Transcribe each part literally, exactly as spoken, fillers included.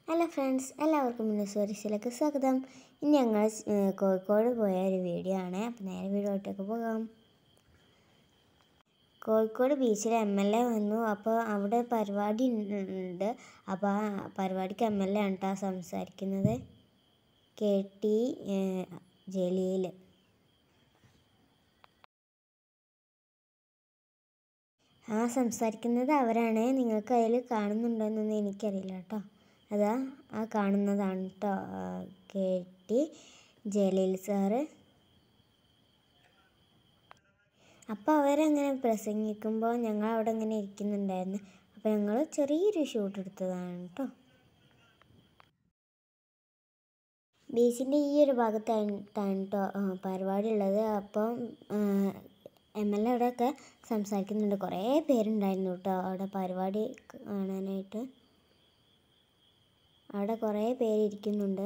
Hello friends, എല്ലാവർക്കും മിനുസോറിസിലേക്ക് സ്വാഗതം. ഇനി ഞങ്ങൾ കോഴിക്കോട് പോയ ഒരു വീഡിയോ ആണ്. അപ്പോൾ നേരെ വീഡിയോയിലേക്ക് പോകാം. കോഴിക്കോട് ബീച്ചിൽ എം എൽ എ വന്നു. അപ്പോൾ അവിടെ പരിപാടി ഉണ്ട്. അപ്പോൾ ആ പരിപാടിക്ക് എം എൽ എ ആണ് കേട്ടോ സംസാരിക്കുന്നത്. K T Jaleel. ആ സംസാരിക്കുന്നത് അവരാണ്. നിങ്ങൾക്ക് അതിൽ കാണുന്നുണ്ടോ എന്നൊന്നും എനിക്കറിയില്ല കേട്ടോ. അതാ ആ കാണുന്നതാണ് കേട്ടോ കെ ടി ജലീൽ സാറ്. അപ്പോൾ അവരങ്ങനെ പ്രസംഗിക്കുമ്പോൾ ഞങ്ങൾ അവിടെ ഇങ്ങനെ ഇരിക്കുന്നുണ്ടായിരുന്നു. അപ്പോൾ ഞങ്ങൾ ചെറിയൊരു ഷൂട്ട് എടുത്തതാണ് കേട്ടോ. ബീച്ചിൻ്റെ ഈ ഒരു ഭാഗത്താണ് കേട്ടോ പരിപാടി ഉള്ളത്. അപ്പം എം എൽ എ അവിടെയൊക്കെ സംസാരിക്കുന്നുണ്ട്. കുറേ പേരുണ്ടായിരുന്നു കേട്ടോ അവിടെ പരിപാടി കാണാനായിട്ട്. അവിടെ കുറേ പേര് ഇരിക്കുന്നുണ്ട്.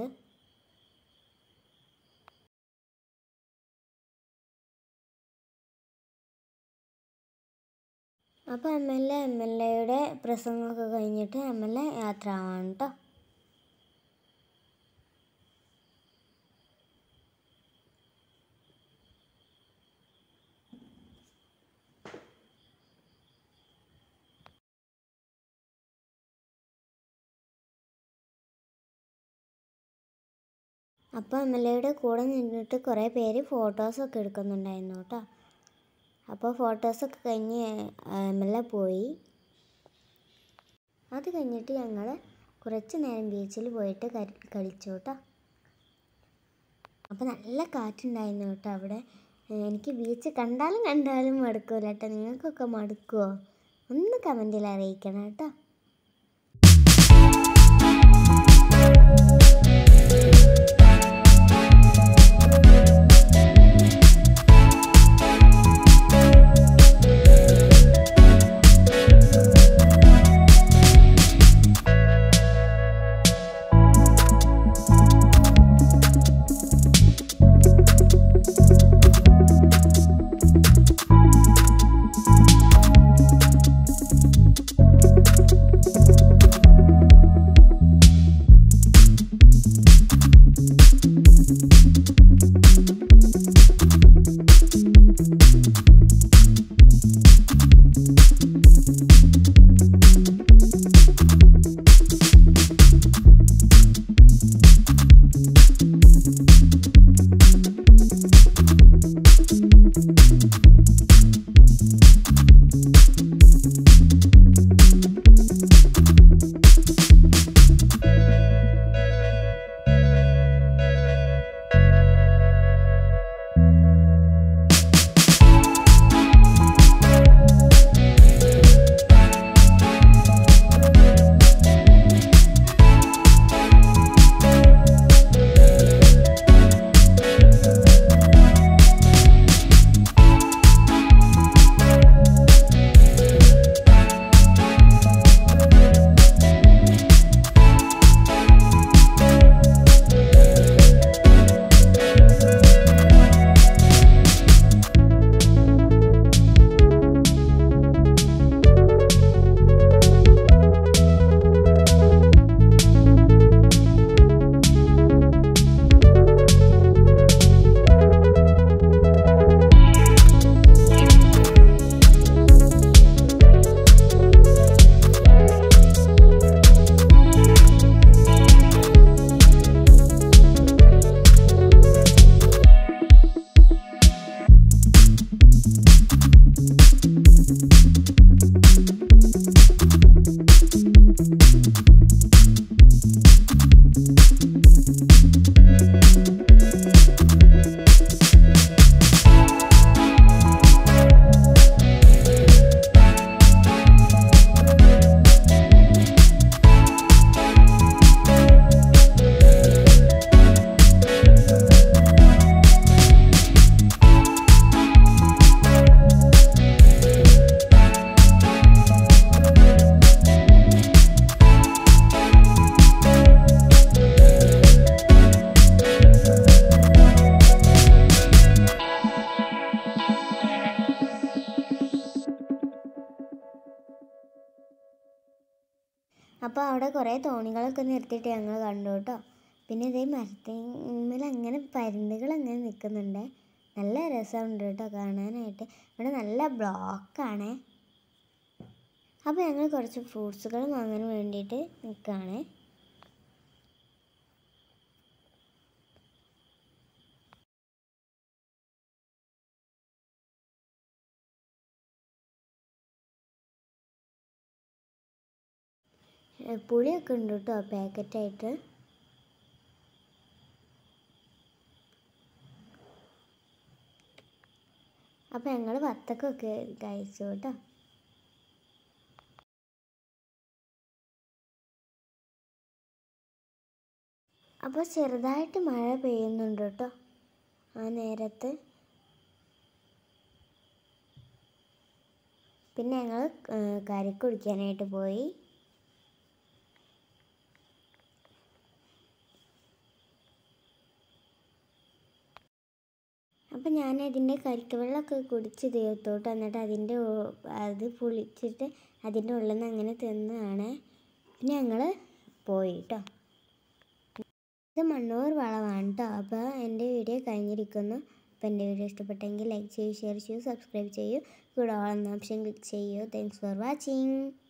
അപ്പോൾ M L A M L എയുടെ പ്രസംഗമൊക്കെ കഴിഞ്ഞിട്ട് എം എൽ എ യാത്ര ആവാണ് കേട്ടോ. അപ്പോൾ എം എൽ എയുടെ കൂടെ നിന്നിട്ട് കുറേ പേര് ഫോട്ടോസൊക്കെ എടുക്കുന്നുണ്ടായിരുന്നു കേട്ടോ. അപ്പോൾ ഫോട്ടോസൊക്കെ കഴിഞ്ഞ് എം എൽ എ പോയി. അത് കഴിഞ്ഞിട്ട് ഞങ്ങൾ കുറച്ച് നേരം ബീച്ചിൽ പോയിട്ട് കളിച്ചു കേട്ടോ. അപ്പോൾ നല്ല കാറ്റുണ്ടായിരുന്നു കേട്ടോ അവിടെ. എനിക്ക് ബീച്ച് കണ്ടാലും കണ്ടാലും മടുക്കില്ല കേട്ടോ. നിങ്ങൾക്കൊക്കെ മടുക്കുമോ? ഒന്ന് കമൻറ്റിൽ അറിയിക്കണം കേട്ടോ. അപ്പോൾ അവിടെ കുറേ തോണികളൊക്കെ നിർത്തിയിട്ട് ഞങ്ങൾ കണ്ടു കേട്ടോ. പിന്നെ ഇതേ മരത്തിന്മേൽ അങ്ങനെ പരുന്തുകൾ അങ്ങനെ നിൽക്കുന്നുണ്ട്. നല്ല രസമുണ്ട് കേട്ടോ കാണാനായിട്ട്. ഇവിടെ നല്ല ബ്ലോക്കാണ്. അപ്പോൾ ഞങ്ങൾ കുറച്ച് ഫ്രൂട്ട്സുകൾ വാങ്ങാൻ വേണ്ടിയിട്ട് നിൽക്കുകയാണ്. പുളിയൊക്കെ ഉണ്ട് കേട്ടോ പാക്കറ്റായിട്ട്. അപ്പോൾ ഞങ്ങൾ വത്തക്കൊക്കെ കഴിച്ചു കേട്ടോ. അപ്പോൾ ചെറുതായിട്ട് മഴ പെയ്യുന്നുണ്ട് കേട്ടോ ആ നേരത്ത്. പിന്നെ ഞങ്ങൾ കരിക്ക് കുടിക്കാനായിട്ട് പോയി. അപ്പം ഞാൻ അതിൻ്റെ കരിക്ക് വെള്ളമൊക്കെ കുടിച്ച് തീർത്തോട്ട്. എന്നിട്ട് അതിൻ്റെ അത് പുളിച്ചിട്ട് അതിൻ്റെ ഉള്ളിൽ നിന്ന് അങ്ങനെ തിന്നതാണ്. പിന്നെ ഞങ്ങൾ പോയി കേട്ടോ. ഇത് മണ്ണൂർ വളവാണ് കേട്ടോ. അപ്പോൾ എൻ്റെ വീഡിയോ കഴിഞ്ഞിരിക്കുന്നു. അപ്പോൾ എൻ്റെ വീഡിയോ ഇഷ്ടപ്പെട്ടെങ്കിൽ ലൈക്ക് ചെയ്യൂ, ഷെയർ ചെയ്യൂ, സബ്സ്ക്രൈബ് ചെയ്യൂ, കൂടെ ഓൾ എന്ന ഓപ്ഷൻ ക്ലിക്ക് ചെയ്യൂ. Thanks for watching.